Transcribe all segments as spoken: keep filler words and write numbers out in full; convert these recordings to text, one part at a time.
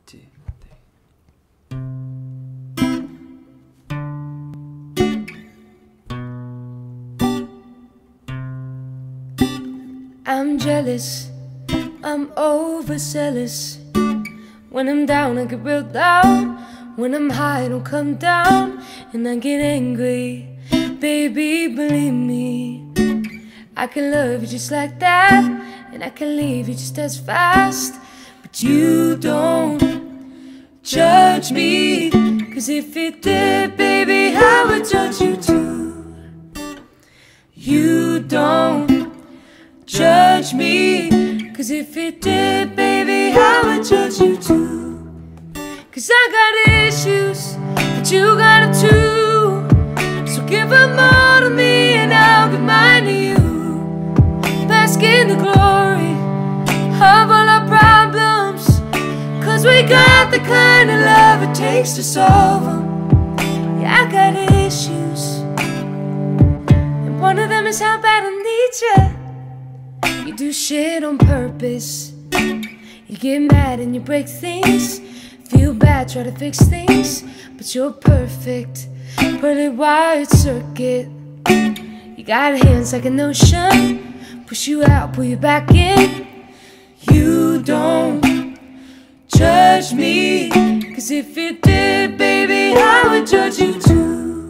two, three. I'm jealous, I'm overzealous. When I'm down, I get real down. When I'm high, I don't come down. And I get angry, baby, believe me. I can love you just like that, and I can leave you just as fast. But you don't judge me, 'cause if you did, baby, I would judge you too. You don't judge me, 'cause if you did, baby, I would judge you too. 'Cause I got issues, but you got them too. So give them all to me and I'll give mine to you. Bask in the glory of all our problems, 'cause we got the kind of love it takes to solve them. Yeah, I got issues, and one of them is how bad I need you. You do shit on purpose. You get mad and you break things. Feel bad, try to fix things, but you're perfect, pearly white circuit. You got hands like an ocean, push you out, pull you back in. You don't judge me, 'cause if you did, baby, I would judge you too.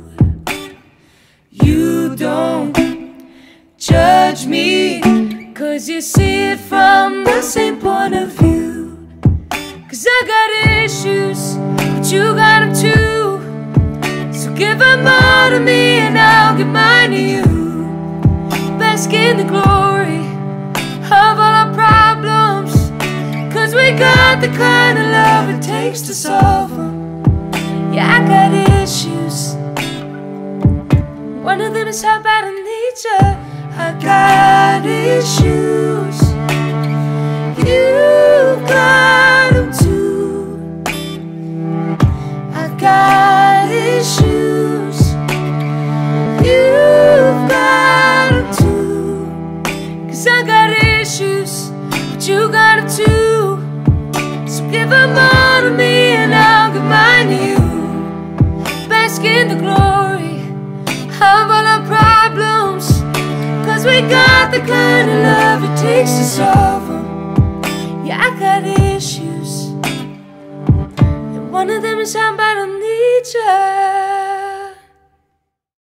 You don't judge me, 'cause you see it from the same point of view. 'Cause I got issues, but you got them too. So give them all to me and I'll give mine to you. Bask in the glory of all our problems, 'cause we got the kind of love it takes to solve them. Yeah, I got issues, one of them is how bad I need you. I got issues, you've got them too. I got issues, you've got them too. 'Cause I got issues, but you got them too. So give them all to me and I'll give mine to you. Bask in the glory of all our problems, 'cause we got the kind of love it takes to solve them. Yeah, I got issues, and one of them is how bad I need you.